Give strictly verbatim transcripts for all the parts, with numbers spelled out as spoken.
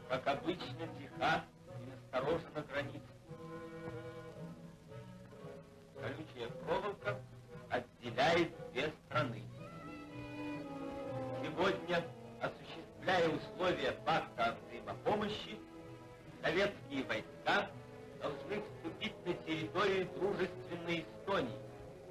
как обычно, тиха и насторожена граница. Колючая проволока отделяет две страны. Сегодня, осуществляя условия пакта о взаимопомощи, советские войска должны вступить на территорию дружественной Эстонии.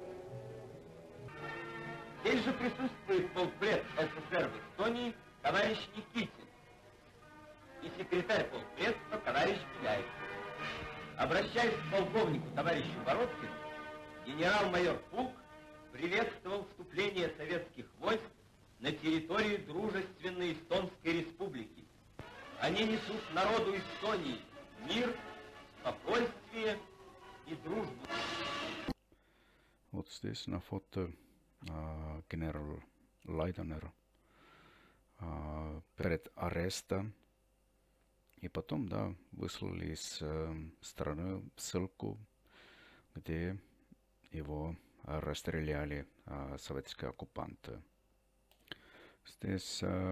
Здесь же присутствует полпред СССР в Эстонии товарищ Никитин и секретарь полпредства товарищ Беляев. Обращаясь к полковнику товарищу Бородкину, генерал-майор Пук приветствовал вступление советских войск на территорию дружественной Эстонской республики. Они несут народу Эстонии мир, спокойствие и дружбу. Вот здесь на фото а, генерал Лайденер а, перед арестом. И потом, да, выслали из э, страны ссылку, где его э, расстреляли э, советские оккупанты. Здесь э,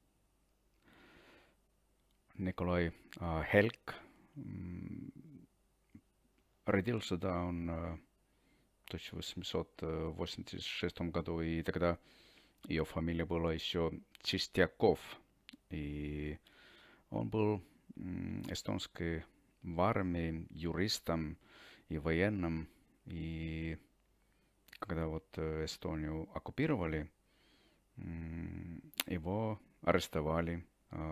Николай э, Хельк э, родился, да, он э, в тысяча восемьсот восемьдесят шестом году, и тогда ее фамилия была еще Чистяков, и он был эстонской в армии, юристом и военным. И когда вот Эстонию оккупировали, его арестовали.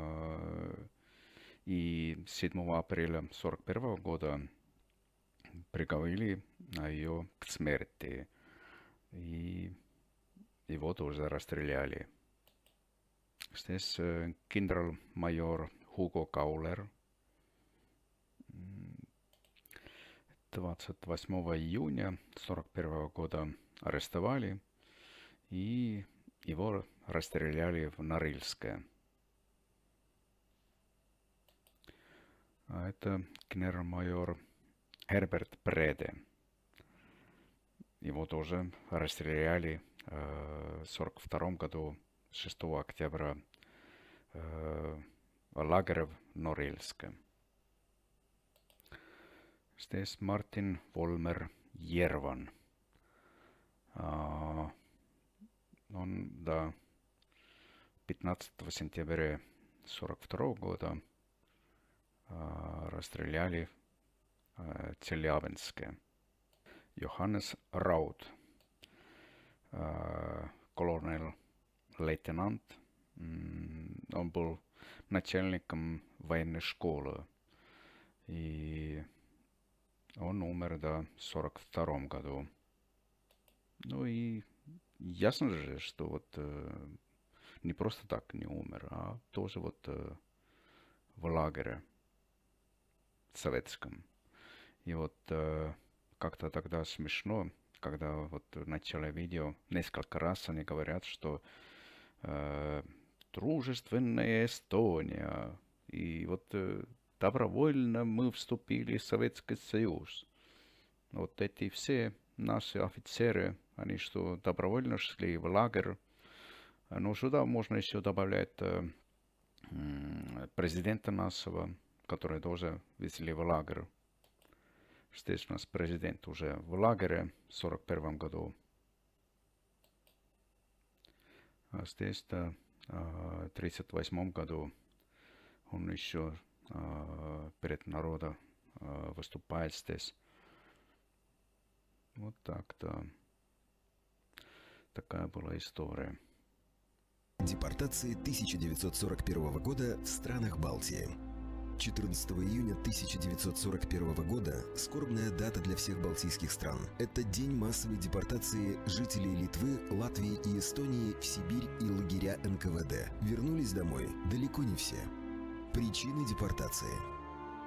И седьмого апреля сорок первого года приговорили ее к смерти. И его тоже расстреляли. Здесь генерал-майор Hugo Kauler двадцать восьмого июня сорок первого года арестовали, и его расстреляли в Норильске. А это генерал-майор Herbert Brede. Его тоже расстреляли в сорок втором году, шестого октября, лагеря в Норильске. Здесь Мартин Волмер Ерван. А, он до пятнадцатого сентября сорок второго года а, расстреляли в Челябинске. Johannes Raud, а, колонел-лейтенант. Он был начальником военной школы. И он умер, да, в сорок втором году. Ну и ясно же, что вот э, не просто так не умер, а тоже вот э, в лагере советском. И вот э, как-то тогда смешно, когда вот в начале видео несколько раз они говорят, что э, дружественная Эстония. И вот э, добровольно мы вступили в Советский Союз. Вот эти все наши офицеры, они что, добровольно шли в лагерь. Но сюда можно еще добавлять э, президента нашего, который тоже везли в лагерь. Здесь у нас президент уже в лагере в сорок первом году. А здесь, да, в тридцать восьмом году он еще перед народом выступает здесь. Вот так-то. Такая была история. Депортации тысяча девятьсот сорок первого года в странах Балтии. четырнадцатого июня тысяча девятьсот сорок первого года – скорбная дата для всех балтийских стран. Это день массовой депортации жителей Литвы, Латвии и Эстонии в Сибирь и лагеря эн ка вэ дэ. Вернулись домой далеко не все. Причины депортации.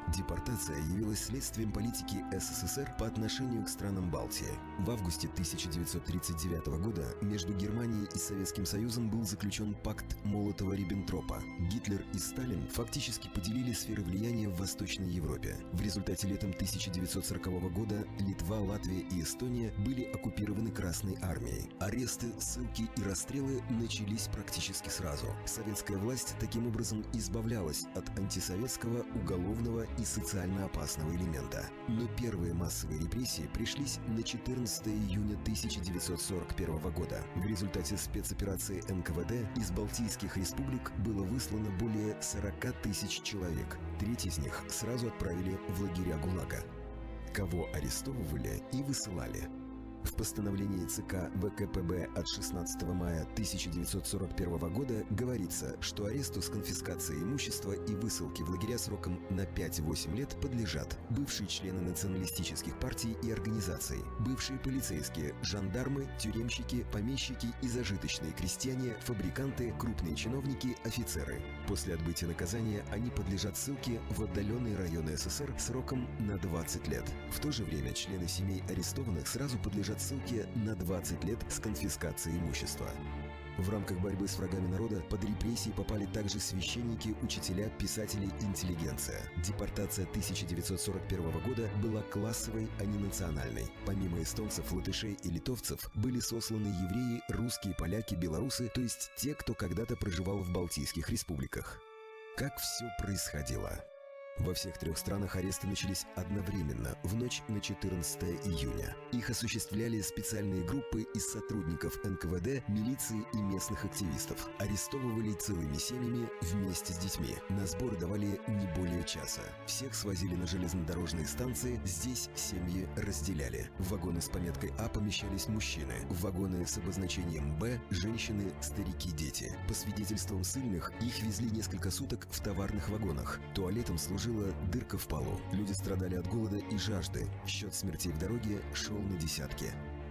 Депортация явилась следствием политики СССР по отношению к странам Балтии. В августе тысяча девятьсот тридцать девятого года между Германией и Советским Союзом был заключен пакт Молотова-Риббентропа. Гитлер и Сталин фактически поделили сферы влияния в Восточной Европе. В результате летом тысяча девятьсот сорокового года Литва, Латвия и Эстония были оккупированы Красной армией. Аресты, ссылки и расстрелы начались практически сразу. Советская власть таким образом избавлялась от антисоветского, уголовного и социально опасного элемента. Но первые массовые репрессии пришлись на четырнадцатое июня тысяча девятьсот сорок первого года. В результате спецоперации эн ка вэ дэ из Балтийских республик было выслано более сорока тысяч человек. Треть из них сразу отправили в лагеря ГУЛАГа. Кого арестовывали и высылали? В постановлении ЦК вэ ка пэ бэ от шестнадцатого мая тысяча девятьсот сорок первого года говорится, что аресту с конфискацией имущества и высылки в лагеря сроком на пять-восемь лет подлежат бывшие члены националистических партий и организаций, бывшие полицейские, жандармы, тюремщики, помещики и зажиточные крестьяне, фабриканты, крупные чиновники, офицеры. После отбытия наказания они подлежат ссылке в отдаленные районы эс эс эс эр сроком на двадцать лет. В то же время члены семей арестованных сразу подлежат ссылке на двадцать лет с конфискацией имущества. В рамках борьбы с врагами народа под репрессии попали также священники, учителя, писатели, интеллигенция. Депортация тысяча девятьсот сорок первого года была классовой, а не национальной. Помимо эстонцев, латышей и литовцев были сосланы евреи, русские, поляки, белорусы, то есть те, кто когда-то проживал в Балтийских республиках. Как все происходило? Во всех трех странах аресты начались одновременно, в ночь на четырнадцатое июня. Их осуществляли специальные группы из сотрудников эн ка вэ дэ, милиции и местных активистов. Арестовывали целыми семьями вместе с детьми. На сбор давали не более часа. Всех свозили на железнодорожные станции, здесь семьи разделяли. В вагоны с пометкой А помещались мужчины, в вагоны с обозначением Б – женщины, старики, дети. По свидетельствам ссыльных, их везли несколько суток в товарных вагонах. Туалетом служили дырка в полу. Люди страдали от голода и жажды. Счет смертей в дороге шел на десятки.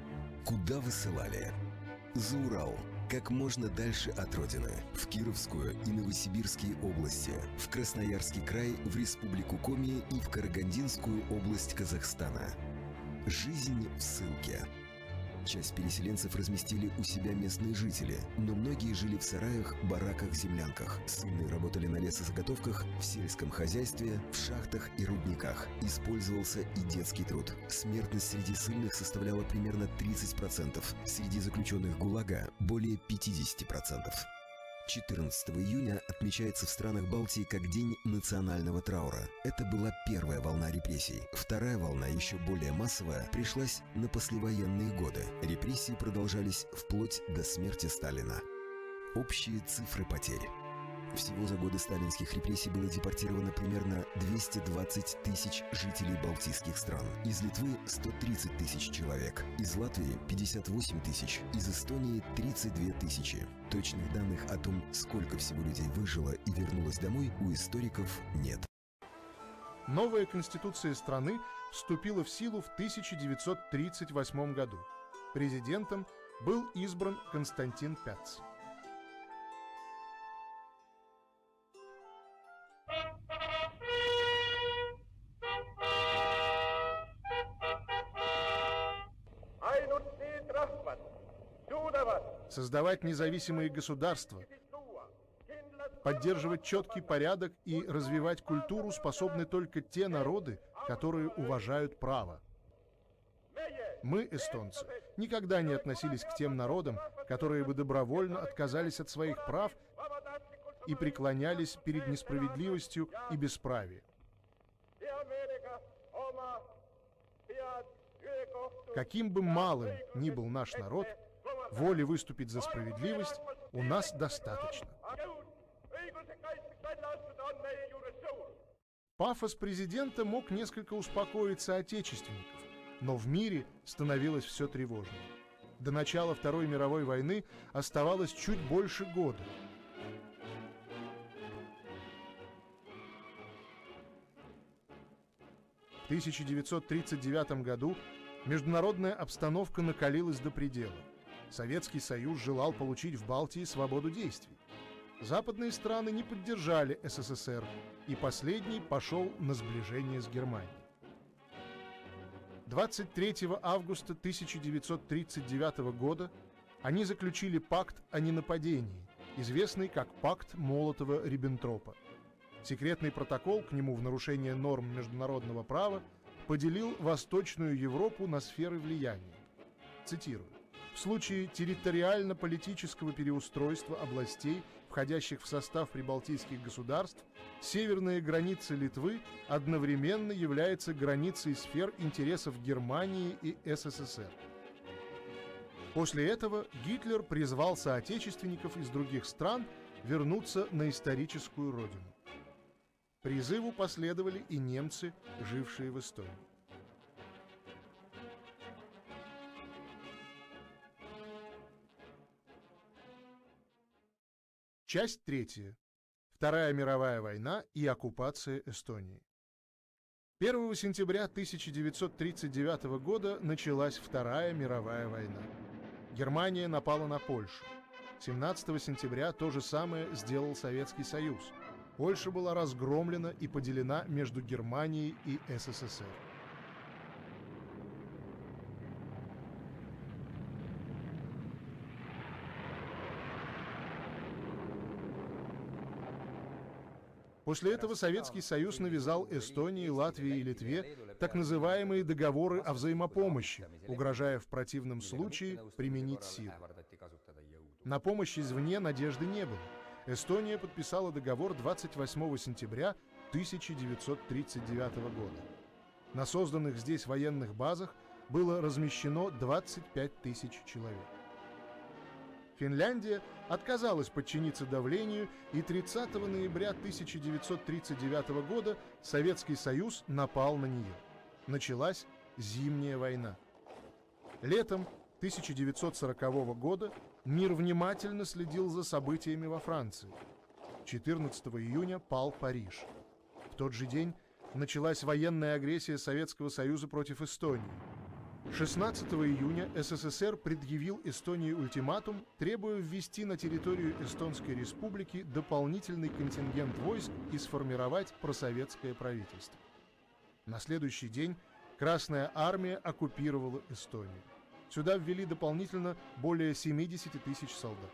Куда высылали? За Урал. Как можно дальше от родины. В Кировскую и Новосибирские области. В Красноярский край, в Республику Коми и в Карагандинскую область Казахстана. Жизнь в ссылке. Часть переселенцев разместили у себя местные жители, но многие жили в сараях, бараках, землянках. Ссыльные работали на лесозаготовках, в сельском хозяйстве, в шахтах и рудниках. Использовался и детский труд. Смертность среди ссыльных составляла примерно тридцать процентов. Среди заключенных ГУЛАГа более пятьдесят процентов. четырнадцатого июня отмечается в странах Балтии как День национального траура. Это была первая волна репрессий. Вторая волна, еще более массовая, пришлась на послевоенные годы. Репрессии продолжались вплоть до смерти Сталина. Общие цифры потерь. Всего за годы сталинских репрессий было депортировано примерно двести двадцать тысяч жителей балтийских стран. Из Литвы сто тридцать тысяч человек, из Латвии пятьдесят восемь тысяч, из Эстонии тридцать две тысячи. Точных данных о том, сколько всего людей выжило и вернулось домой, у историков нет. Новая конституция страны вступила в силу в тысяча девятьсот тридцать восьмом году. Президентом был избран Константин Пяц. Создавать независимые государства, поддерживать четкий порядок и развивать культуру способны только те народы, которые уважают право. Мы, эстонцы, никогда не относились к тем народам, которые бы добровольно отказались от своих прав и преклонялись перед несправедливостью и бесправием. Каким бы малым ни был наш народ, воли выступить за справедливость у нас достаточно. Пафос президента мог несколько успокоить соотечественников, но в мире становилось все тревожнее. До начала Второй мировой войны оставалось чуть больше года. В тысяча девятьсот тридцать девятом году международная обстановка накалилась до предела. Советский Союз желал получить в Балтии свободу действий. Западные страны не поддержали СССР, и последний пошел на сближение с Германией. двадцать третьего августа тысяча девятьсот тридцать девятого года они заключили пакт о ненападении, известный как пакт Молотова-Риббентропа. Секретный протокол к нему в нарушение норм международного права поделил Восточную Европу на сферы влияния. Цитирую. В случае территориально-политического переустройства областей, входящих в состав прибалтийских государств, северная граница Литвы одновременно является границей сфер интересов Германии и СССР. После этого Гитлер призвал соотечественников из других стран вернуться на историческую родину. Призыву последовали и немцы, жившие в Эстонии. Часть третья. Вторая мировая война и оккупация Эстонии. первого сентября тысяча девятьсот тридцать девятого года началась Вторая мировая война. Германия напала на Польшу. семнадцатого сентября то же самое сделал Советский Союз. Польша была разгромлена и поделена между Германией и СССР. После этого Советский Союз навязал Эстонии, Латвии и Литве так называемые договоры о взаимопомощи, угрожая в противном случае применить силу. На помощь извне надежды не было. Эстония подписала договор двадцать восьмого сентября тысяча девятьсот тридцать девятого года. На созданных здесь военных базах было размещено двадцать пять тысяч человек. Финляндия отказалась подчиниться давлению, и тридцатого ноября тысяча девятьсот тридцать девятого года Советский Союз напал на нее. Началась Зимняя война. Летом тысяча девятьсот сорокового года мир внимательно следил за событиями во Франции. четырнадцатого июня пал Париж. В тот же день началась военная агрессия Советского Союза против Эстонии. шестнадцатого июня СССР предъявил Эстонии ультиматум, требуя ввести на территорию Эстонской Республики дополнительный контингент войск и сформировать просоветское правительство. На следующий день Красная армия оккупировала Эстонию. Сюда ввели дополнительно более семидесяти тысяч солдат.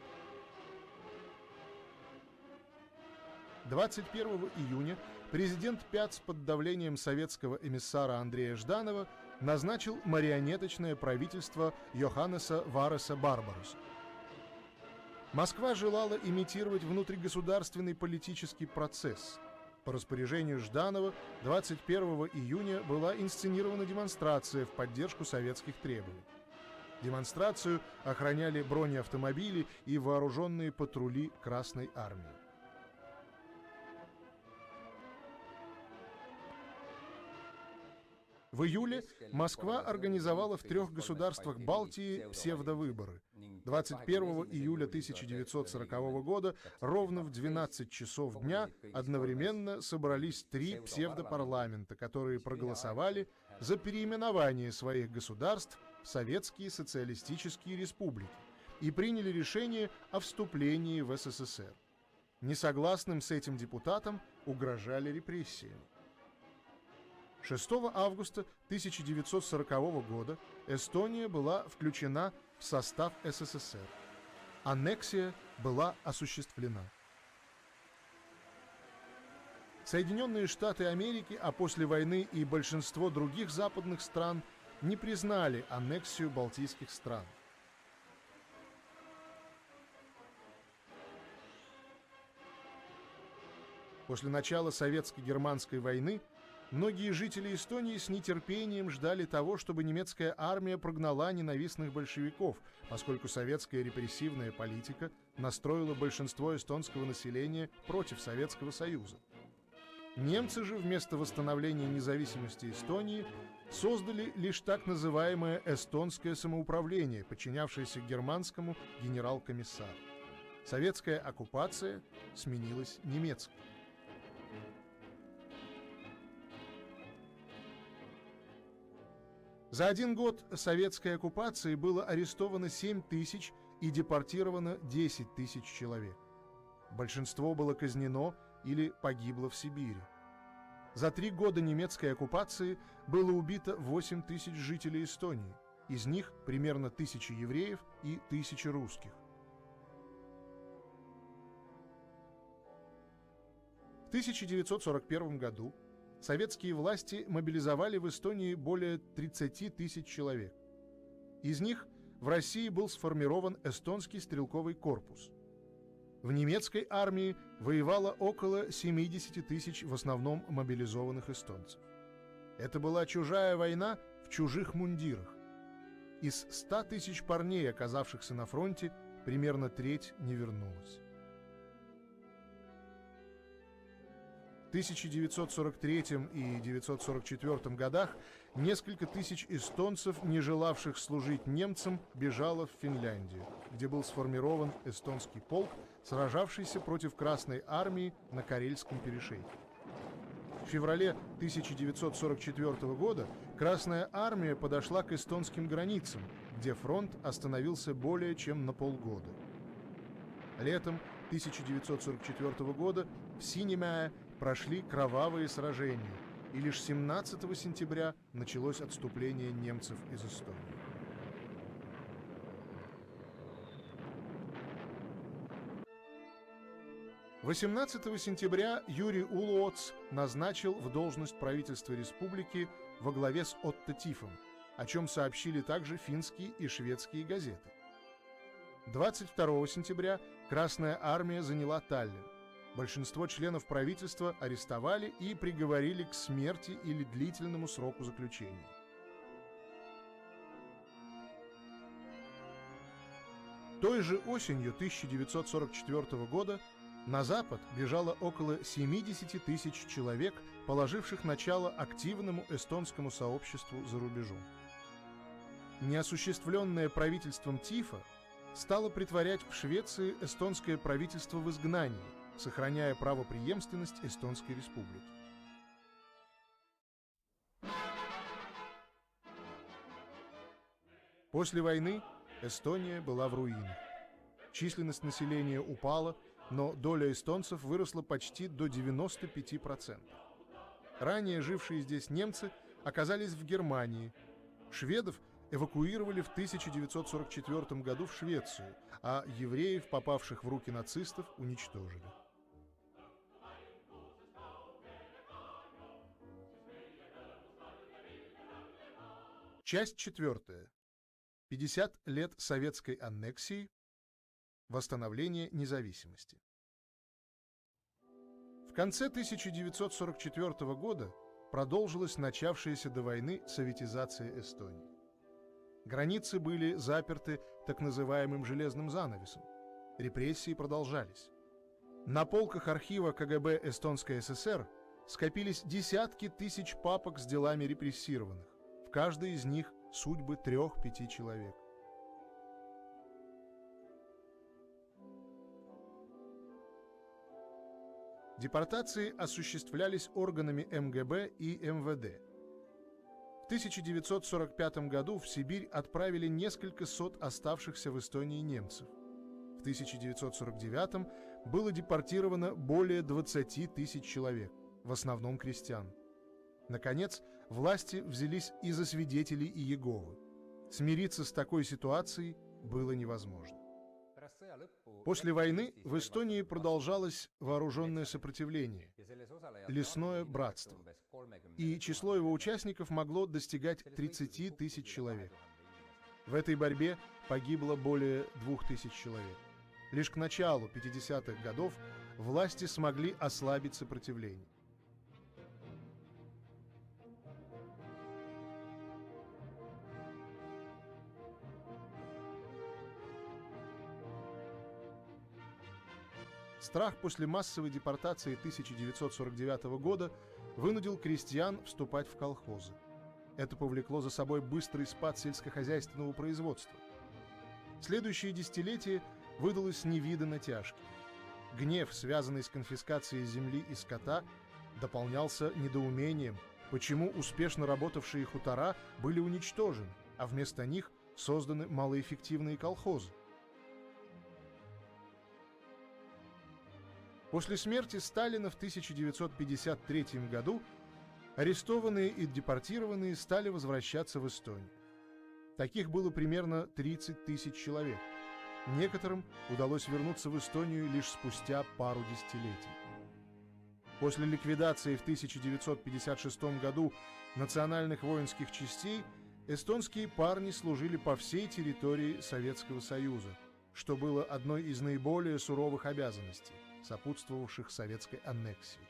двадцать первого июня президент Пяц под давлением советского эмиссара Андрея Жданова назначил марионеточное правительство Йоханнеса Вареса Барбаруса. Москва желала имитировать внутригосударственный политический процесс. По распоряжению Жданова двадцать первого июня была инсценирована демонстрация в поддержку советских требований. Демонстрацию охраняли бронеавтомобили и вооруженные патрули Красной армии. В июле Москва организовала в трех государствах Балтии псевдовыборы. двадцать первого июля тысяча девятьсот сорокового года ровно в двенадцать часов дня одновременно собрались три псевдопарламента, которые проголосовали за переименование своих государств в Советские социалистические республики и приняли решение о вступлении в СССР. Несогласным с этим депутатам угрожали репрессиями. шестого августа тысяча девятьсот сорокового года Эстония была включена в состав СССР. Аннексия была осуществлена. Соединенные Штаты Америки, а после войны и большинство других западных стран не признали аннексию балтийских стран. После начала Советско-германской войны многие жители Эстонии с нетерпением ждали того, чтобы немецкая армия прогнала ненавистных большевиков, поскольку советская репрессивная политика настроила большинство эстонского населения против Советского Союза. Немцы же вместо восстановления независимости Эстонии создали лишь так называемое эстонское самоуправление, подчинявшееся германскому генерал-комиссару. Советская оккупация сменилась немецкой. За один год советской оккупации было арестовано семь тысяч и депортировано десять тысяч человек. Большинство было казнено или погибло в Сибири. За три года немецкой оккупации было убито восемь тысяч жителей Эстонии, из них примерно тысяча евреев и тысяча русских. В тысяча девятьсот сорок первом году советские власти мобилизовали в Эстонии более тридцати тысяч человек. Из них в России был сформирован эстонский стрелковый корпус. В немецкой армии воевало около семидесяти тысяч в основном мобилизованных эстонцев. Это была чужая война в чужих мундирах. Из ста тысяч парней, оказавшихся на фронте, примерно треть не вернулась. В тысяча девятьсот сорок третьем и тысяча девятьсот сорок четвёртом годах несколько тысяч эстонцев, не желавших служить немцам, бежало в Финляндию, где был сформирован эстонский полк, сражавшийся против Красной армии на Карельском перешейке. В феврале тысяча девятьсот сорок четвёртого года Красная армия подошла к эстонским границам, где фронт остановился более чем на полгода. Летом тысяча девятьсот сорок четвёртого года в Синеmäe прошли кровавые сражения, и лишь семнадцатого сентября началось отступление немцев из Эстонии. восемнадцатого сентября Юрий Улуоц назначил в должность правительства республики во главе с Отто Тифом, о чем сообщили также финские и шведские газеты. двадцать второго сентября Красная армия заняла Таллин. Большинство членов правительства арестовали и приговорили к смерти или длительному сроку заключения. Той же осенью тысяча девятьсот сорок четвёртого года на Запад бежало около семидесяти тысяч человек, положивших начало активному эстонскому сообществу за рубежом. Неосуществленное правительством Тифа стало претворять в Швеции эстонское правительство в изгнании, сохраняя правопреемственность Эстонской республики. После войны Эстония была в руинах. Численность населения упала, но доля эстонцев выросла почти до девяноста пяти процентов. Ранее жившие здесь немцы оказались в Германии. Шведов эвакуировали в тысяча девятьсот сорок четвёртом году в Швецию, а евреев, попавших в руки нацистов, уничтожили. Часть четвертая. пятьдесят лет советской аннексии. Восстановление независимости. В конце тысяча девятьсот сорок четвёртого года продолжилась начавшаяся до войны советизация Эстонии. Границы были заперты так называемым «железным занавесом». Репрессии продолжались. На полках архива ка гэ бэ Эстонской эс эс эр скопились десятки тысяч папок с делами репрессированных. В каждой из них судьбы трех-пяти человек. Депортации осуществлялись органами эм гэ бэ и эм вэ дэ. В тысяча девятьсот сорок пятом году в Сибирь отправили несколько сот оставшихся в Эстонии немцев. В тысяча девятьсот сорок девятом было депортировано более двадцати тысяч человек, в основном крестьян. Наконец, власти взялись и за свидетелей Иеговы. Смириться с такой ситуацией было невозможно. После войны в Эстонии продолжалось вооруженное сопротивление, лесное братство, и число его участников могло достигать тридцати тысяч человек. В этой борьбе погибло более двух тысяч человек. Лишь к началу пятидесятых годов власти смогли ослабить сопротивление. Страх после массовой депортации тысяча девятьсот сорок девятого года вынудил крестьян вступать в колхозы. Это повлекло за собой быстрый спад сельскохозяйственного производства. Следующее десятилетие выдалось невиданно тяжким. Гнев, связанный с конфискацией земли и скота, дополнялся недоумением, почему успешно работавшие хутора были уничтожены, а вместо них созданы малоэффективные колхозы. После смерти Сталина в тысяча девятьсот пятьдесят третьем году арестованные и депортированные стали возвращаться в Эстонию. Таких было примерно тридцать тысяч человек. Некоторым удалось вернуться в Эстонию лишь спустя пару десятилетий. После ликвидации в тысяча девятьсот пятьдесят шестом году национальных воинских частей эстонские парни служили по всей территории Советского Союза, что было одной из наиболее суровых обязанностей, сопутствовавших советской аннексии.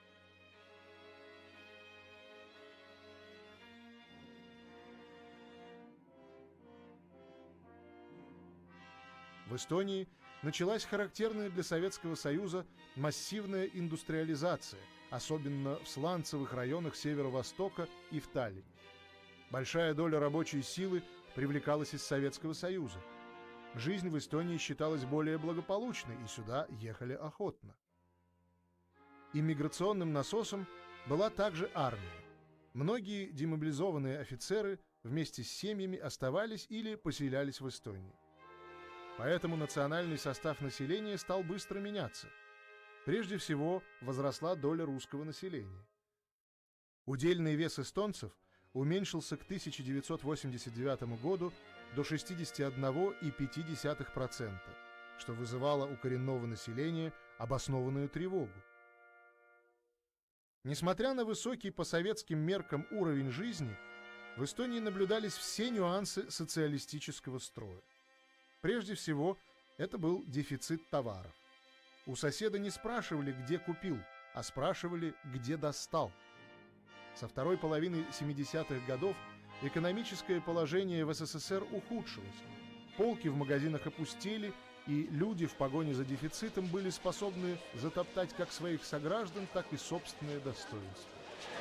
В Эстонии началась характерная для Советского Союза массивная индустриализация, особенно в сланцевых районах Северо-Востока и в Таллине. Большая доля рабочей силы привлекалась из Советского Союза. Жизнь в Эстонии считалась более благополучной, и сюда ехали охотно. Иммиграционным насосом была также армия. Многие демобилизованные офицеры вместе с семьями оставались или поселялись в Эстонии. Поэтому национальный состав населения стал быстро меняться. Прежде всего, возросла доля русского населения. Удельный вес эстонцев уменьшился к тысяча девятьсот восемьдесят девятому году до шестидесяти одного и пяти десятых процента, что вызывало у коренного населения обоснованную тревогу. Несмотря на высокий по советским меркам уровень жизни, в Эстонии наблюдались все нюансы социалистического строя. Прежде всего, это был дефицит товаров. У соседа не спрашивали, где купил, а спрашивали, где достал. Со второй половины семидесятых годов экономическое положение в СССР ухудшилось. Полки в магазинах опустели, и люди в погоне за дефицитом были способны затоптать как своих сограждан, так и собственное достоинство.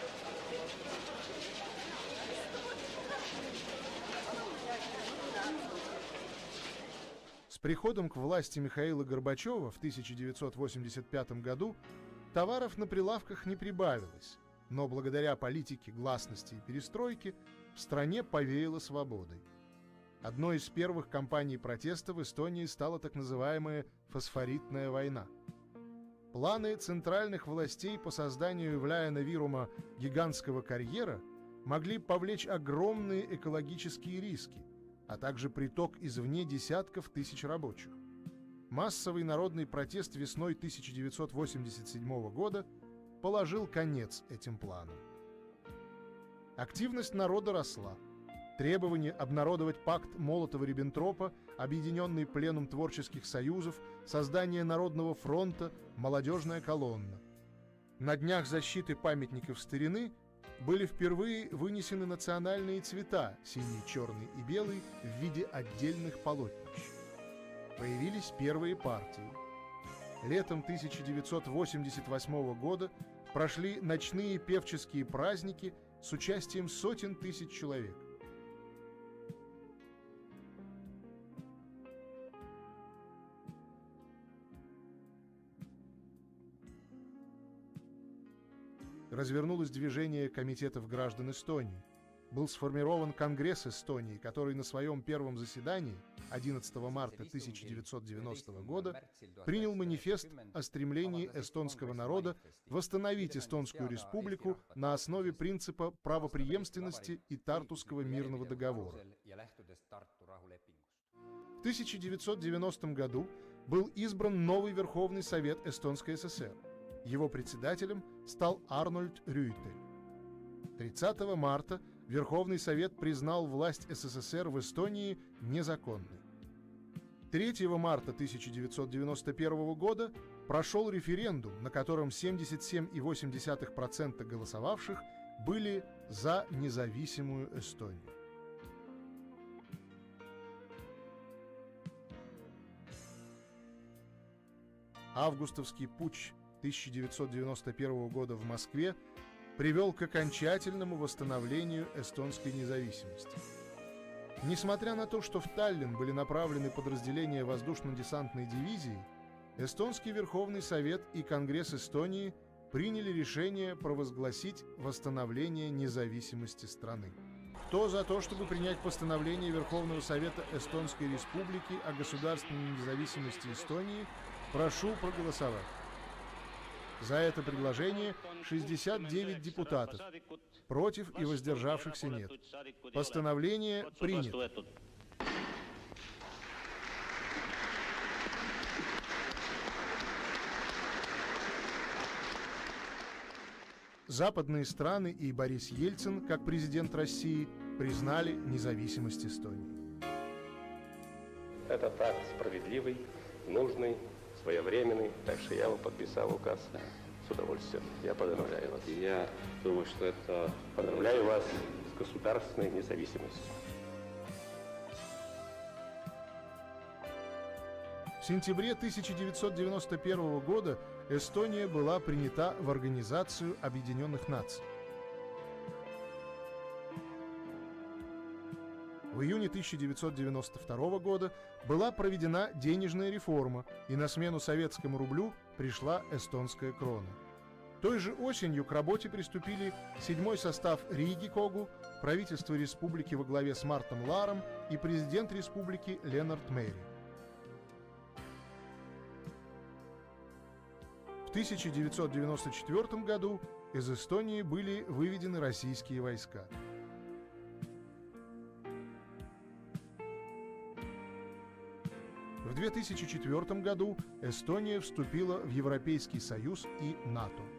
С приходом к власти Михаила Горбачева в тысяча девятьсот восемьдесят пятом году товаров на прилавках не прибавилось, но благодаря политике гласности и перестройки в стране повеяло свободой. Одной из первых кампаний протеста в Эстонии стала так называемая «фосфоритная война». Планы центральных властей по созданию в Лаяна-Вирума гигантского карьера могли повлечь огромные экологические риски, а также приток извне десятков тысяч рабочих. Массовый народный протест весной тысяча девятьсот восемьдесят седьмого года положил конец этим планам. Активность народа росла. Требование обнародовать пакт Молотова-Риббентропа, объединенный пленум творческих союзов, создание Народного фронта, молодежная колонна. На днях защиты памятников старины были впервые вынесены национальные цвета синий, черный и белый в виде отдельных полотнищ. Появились первые партии. Летом тысяча девятьсот восемьдесят восьмого года прошли ночные певческие праздники с участием сотен тысяч человек. Развернулось движение комитетов граждан Эстонии. Был сформирован Конгресс Эстонии, который на своем первом заседании одиннадцатого марта тысяча девятьсот девяностого года принял манифест о стремлении эстонского народа восстановить Эстонскую республику на основе принципа правопреемственности и Тартусского мирного договора. В тысяча девятьсот девяностом году был избран новый Верховный Совет Эстонской ССР. Его председателем стал Арнольд Рюйтель. тридцатого марта Верховный Совет признал власть СССР в Эстонии незаконной. третьего марта тысяча девятьсот девяносто первого года прошел референдум, на котором семьдесят семь и восемь десятых процента голосовавших были за независимую Эстонию. Августовский путч тысяча девятьсот девяносто первого года в Москве привел к окончательному восстановлению эстонской независимости. Несмотря на то, что в Таллин были направлены подразделения воздушно-десантной дивизии, Эстонский Верховный Совет и Конгресс Эстонии приняли решение провозгласить восстановление независимости страны. Кто за то, чтобы принять постановление Верховного Совета Эстонской Республики о государственной независимости Эстонии, прошу проголосовать. За это предложение шестьдесят девять депутатов, против и воздержавшихся нет. Постановление принято. Западные страны и Борис Ельцин, как президент России, признали независимость Эстонии. Этот акт справедливый, нужный, своевременный, так что я его подписал указ с удовольствием. Я поздравляю вас. Я думаю, что это... Поздравляю вас с государственной независимостью. В сентябре тысяча девятьсот девяносто первого года Эстония была принята в Организацию Объединенных Наций. В июне тысяча девятьсот девяносто второго года была проведена денежная реформа, и на смену советскому рублю пришла эстонская крона. Той же осенью к работе приступили седьмой состав Риги Когу, правительство республики во главе с Мартом Ларом и президент республики Ленард Мери. В тысяча девятьсот девяносто четвёртом году из Эстонии были выведены российские войска. В две тысячи четвёртом году Эстония вступила в Европейский Союз и НАТО.